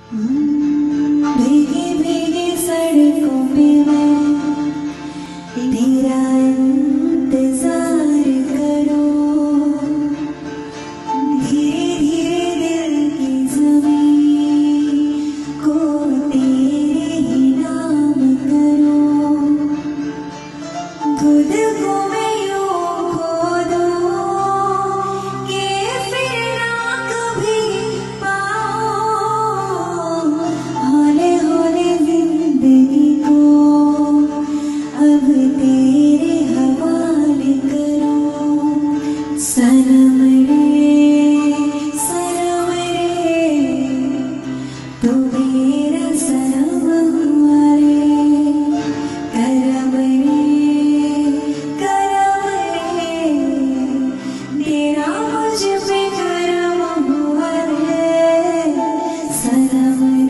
भीगी भीगी सड़कों पे मैं तेरा इंतजार करूं, धीरे धीरे दिल की ज़मीं को तेरे ही नाम करूं, खुद को मैं यूं खो दूं कि फिर ना कभी पाऊं, हौले हौले जिंदगी को अब तेरे हवाले करूं। सनम रे तू मेरा सनम हुआ रे, करम रे तेरा मुझ पे करम हुआ रे, सनम